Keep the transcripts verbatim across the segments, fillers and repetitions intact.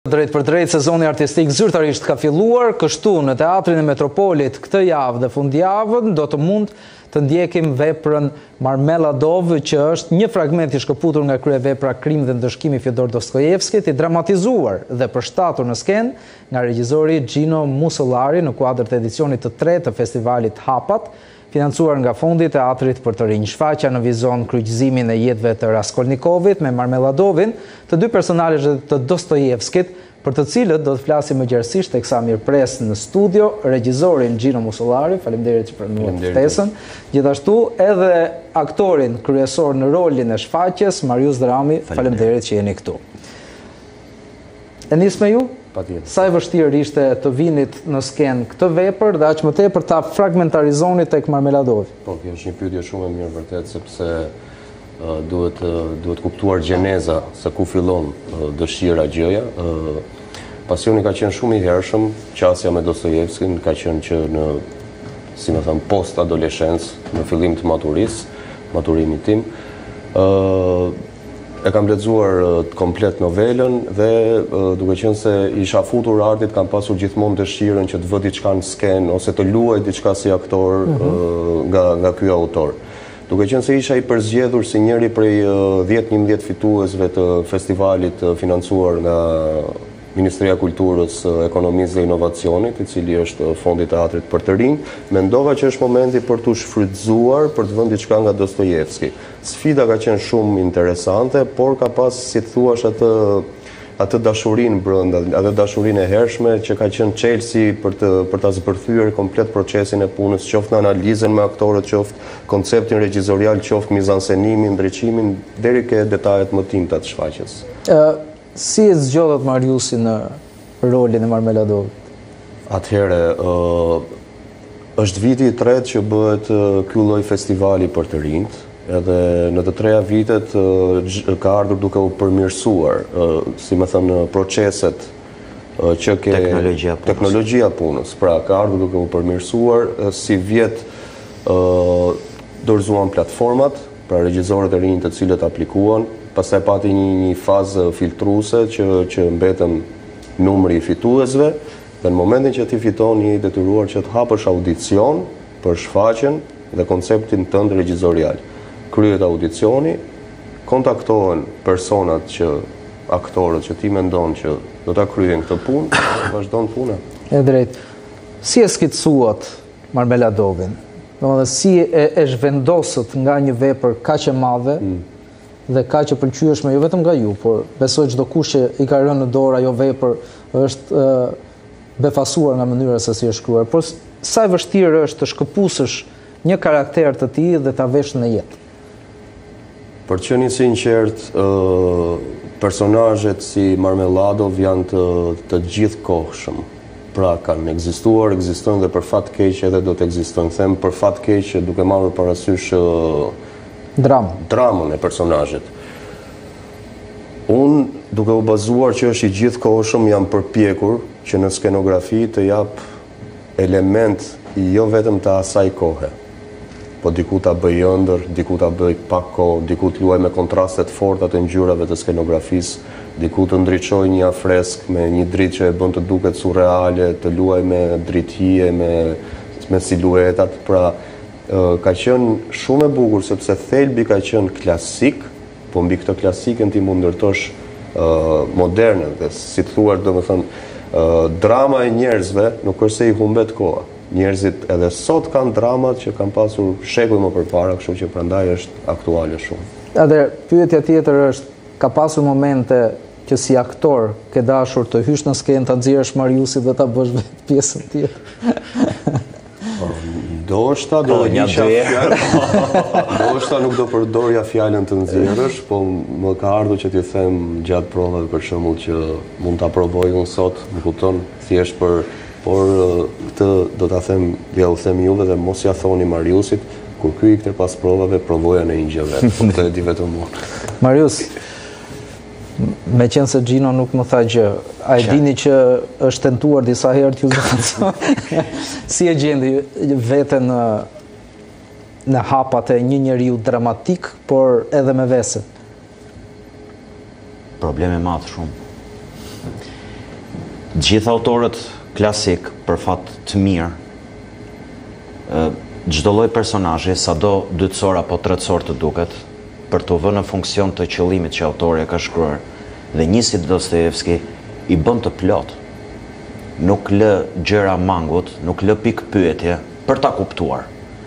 Drejt për drejt, sezoni artistik zyrtarisht ka filluar, kështu në Teatrin e Metropolit këtë javë dhe fundjavën do të mund të ndjekim veprën Marmeladov, që është një fragment i shkëputur nga kryevepra Krim dhe ndëshkimi Fjodor Dostojevskit, i dramatizuar dhe përshtatur në skenë nga regjizori Gjino Musollari në kuadër të edicionit të tretë të festivalit Hapat, financuar nga Fondi i Teatrit për të rinj. Shfaqja në vizon kryqëzimin e jetëve të Raskolnikovit me Marmeladovin, të dy personazhe të Dostojevskit, për të cilët do të flasim më gjerësisht teksa mirëpres në studio regjizorin Gjino Musollari, faleminderit që pranuat ftesën, gjithashtu edhe aktorin kryesor në rolin e shfaqjes, Marius Drami, faleminderit që jeni këtu. E nis me ju? Sa e vështirë ishte të vinit në skenë këtë vepër dhe aq më tepër ta fragmentarizoni tek Marmeladovi? Po, kjo është një pyetje shumë e mirë vërtet, sepse uh, duhet uh, duhet kuptuar gjeneza se ku fillon uh, dëshira gjëja. Uh, pasioni ka qenë shumë i hershëm, qasja me Dostojevskin ka qenë që në, si më thënë, post adoleshencë, në fillim të maturisë, maturimit tim. Uh, E kam lexuar uh, komplet novelën dhe uh, duke qenë se isha futur artit, kam pasur gjithmonë dëshirën që të vë diçka në skenë ose të luaj diçka si aktor uh, nga, nga ky autor. Duke qenë se isha i përzgjedhur si njëri prej dhjetë njëmbëdhjetë fituesve të festivalit uh, financuar nga Ministria e Kulturës, Ekonomisë dhe Inovacionit, i cili është Fondi i Teatrit për të rinj, mendova që është momenti për t'u shfrytzuar për të vënë diçka nga Dostojevski. Sfida ka qenë shumë interesante, por ka pas, si të thuash, atë atë dashurinë brenda, atë dashurinë e hershme që ka qenë çelësi për të për ta zbërthyer komplet procesin e punës, qoftë në analizën me aktorët, qoftë konceptin regjizorial, qoftë mizansenimin, ndriçimin, deri ke detajet më tinta të shfaqjes. Uh... Si e zgjodhet Mariusi në rolin e Marmeladovit? Atëherë, uh, është viti i tretë që bëhet uh, ky lloj festivali për të rinjt, edhe në të treja vitet uh, ka ardhur duke u përmirësuar, uh, si më thënë, proceset uh, që ke teknologjia punës. teknologjia punës. Pra, ka ardhur duke u përmirësuar, uh, si vjet uh, dorëzuan platformat, pra regjisorët e rinj të cilët aplikuan. Pastaj pati një, një fazë filtruese që, që mbetën numri i fituesve, dhe në momentin që ti fiton një i detyruar që të hapësh audicion për shfaqjen dhe konceptin tënd regjizorial. Kryet audicioni, kontaktohen personat që, aktorët që ti mendon që do ta kryejnë këtë punë, dhe vazhdon puna. E drejt. Si e skicsuat Marmeladovin? Domethënë si e, e zhvendosët nga një vepër kaq e madhe, mm. dhe ka që pëlqyeshme jo vetëm nga ju, por besoj çdo kush që i ka rënë në dorë ajo vepër është uh, befasuar nga mënyra se si është shkruar. Por sa e vështirë është të shkëpusësh një karakter të tij dhe ta vesh në jetë? Për të qenë i sinqert, uh, personazhet si Marmeladov janë të, të gjithkohshëm. Pra kanë ekzistuar, ekzistojnë dhe për fat keq edhe do të ekzistojnë. Them për fat keq duke marrë parasysh uh, Dramën. Dramën e personazhet. Unë, duke u bazuar që është i gjithkohshëm, jam përpjekur që në skenografi të jap element jo vetëm të asaj kohe, po diku ta bëj ëndër, diku ta bëj pak kohë, diku të luaj me kontrastet forta të ngjyrave të skenografisë, diku të ndriçoj një afresk me një dritë që e bën të duket surreale, të luaj me drithije, me me siluetat, pra ka qenë shumë e bukur sepse thelbi ka qenë klasik, po mbi këtë klasikën ti mund ndërtosh uh, moderne, dhe si të thuar, domethënë, uh, drama e njerëzve nuk është se i humbet koha. Njerëzit edhe sot kanë dramat që kanë pasur shekuj më përpara, kështu që prandaj është aktuale shumë. Atëherë, pyetja tjetër është, ka pasur momente që si aktor ke dashur të hysh në skenë, ta nxjerrësh Mariusit dhe ta bësh vetë pjesën tjetër? Do shta do isha fjalë. Do shta nuk do përdorja fjalën të nxjerrësh, po më ka ardhur që t'i them gjatë provave për shembull që mund ta provoj unë sot, më kupton, thjesht për, por këtë do ta them, ja u them juve dhe mos ja thoni Mariusit, kur ky ikte pas provave provoja në një gjë vetë. Këtë e di vetëm unë. Marius, me qenë se Gjino nuk më tha gjë, a e dini që është tentuar disa herë t'ju zgjidhni? Si e gjendi veten në, në hapat e një njeriu dramatik, por edhe me vese? Probleme madh shumë. Gjithë autorët klasik, për fat të mirë, çdo lloj personazhi, sado dytësor apo tretësor të duket, për të vënë në funksion të qëllimit që autori e ka shkruar, dhe një si Dostojevski i bën të plot. Nuk lë gjëra mangut, nuk lë pikë pyetje për ta kuptuar.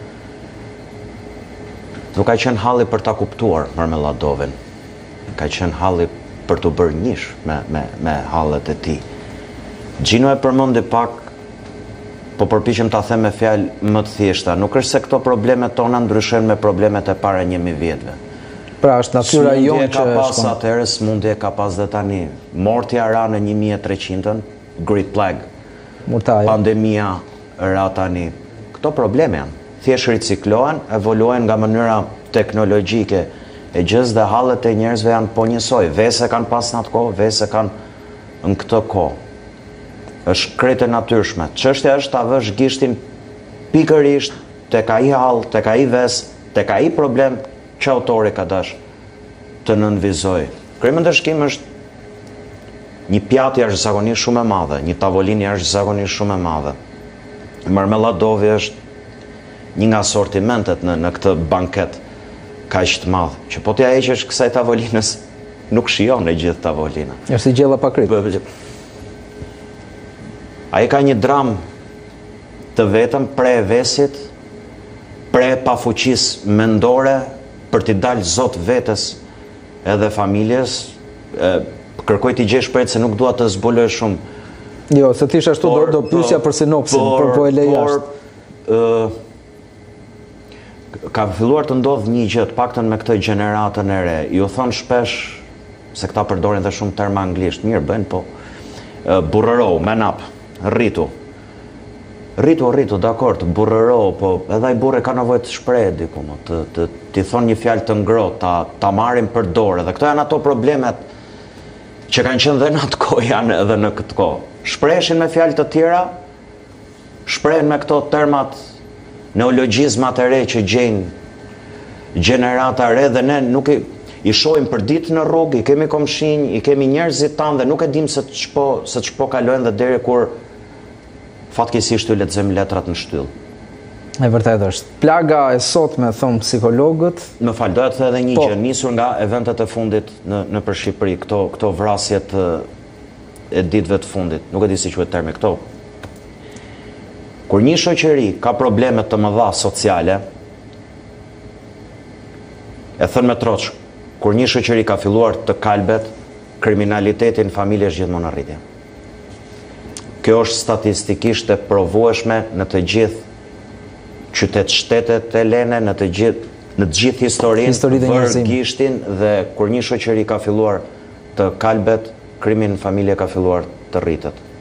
Nuk ka qenë halli për ta kuptuar Marmeladovin. Ka qenë halli për të bërë njësh me, me, me hallet e tij. Gjino e përmendi pak, po përpiqem ta them me fjalë më të thjeshta. Nuk është se këto problemet tona ndryshojnë me problemet e para një mijë vjetëve. Pra është natyra jonë që ka pas atëherë, smundje ka pas dhe tani. Mortja ra në një mijë e treqind, Great Plague. Murtaja. Pandemia ra tani. Këto probleme janë. Thjesht riciklohen, evoluohen nga mënyra teknologjike e gjës dhe hallet e njerëzve janë po njësoj. Vese kanë pas në atë kohë, vese kanë në këtë kohë. Është krejtë e natyrshme. Çështja është ta vësh gishtin pikërisht tek ai hall, tek ai ves, tek ai problem që autori ka dash të nënvizoj. Kryemendershkim është një pjatë jashtëzakonisht shumë e madhe, një tavolinë jashtëzakonisht shumë e madhe. Marmeladovi është një nga sortimentet në, në këtë banket kaq të madh, që po t'ja heqësh kësaj tavolinës, nuk shijon e gjithë tavolina. Është si gjella pa kryp. Ai ka një dram të vetëm pre e vesit, pre pa fuqisë mendore për t'i dalë zot vetes edhe familjes. E, kërkoj t'i gjesh pret se nuk dua të zbuloj shumë. Jo, se thjesht ashtu do, do pyesja për sinopsin, për po e lej jashtë. Ka filluar të ndodh një gjë, të paktën me këtë gjeneratën e re. Ju thon shpesh se këta përdorin dhe shumë terma anglisht. Mirë bën, po. Burrëro, man up. Rritu. Rritu, rritu, dakord, burrëro, po edhe ai burrë ka nevojë të shprehë diku, më, të, të, t'i thonë një fjalë të ngrohtë, ta, ta marrin për dorë. Dhe këto janë ato problemet që kanë qenë dhe në atë kohë, janë edhe në këtë kohë. Shpreheshin me fjalë të tjera, shprehen me këto termat, neologjizmat e re që gjejnë gjenerata re, dhe ne nuk i, i shohim për ditë në rrugë, i kemi komshinj, i kemi njerëzit tanë dhe nuk e dim se ç'po se ç'po kalojnë dhe deri kur fatkeqësisht u lexojmë letrat në shtyll. E vërtet është. Plaga e sotme, thon psikologët. Më fal, doja të them edhe një gjë, nisur nga eventet e fundit në nëpër Shqipëri, këto këto vrasjet e ditëve të fundit. Nuk e di si quhet termi këto. Kur një shoqëri ka probleme të mëdha sociale, e thënë me troç, kur një shoqëri ka filluar të kalbet, kriminaliteti në familje është gjithmonë në rritje. Kjo është statistikisht e provueshme në të gjithë qytet-shtetet e lene, në të gjithë në të gjithë historinë, vër gishtin, dhe kur një shoqëri ka filluar të kalbet, krimi në familje ka filluar të rritet.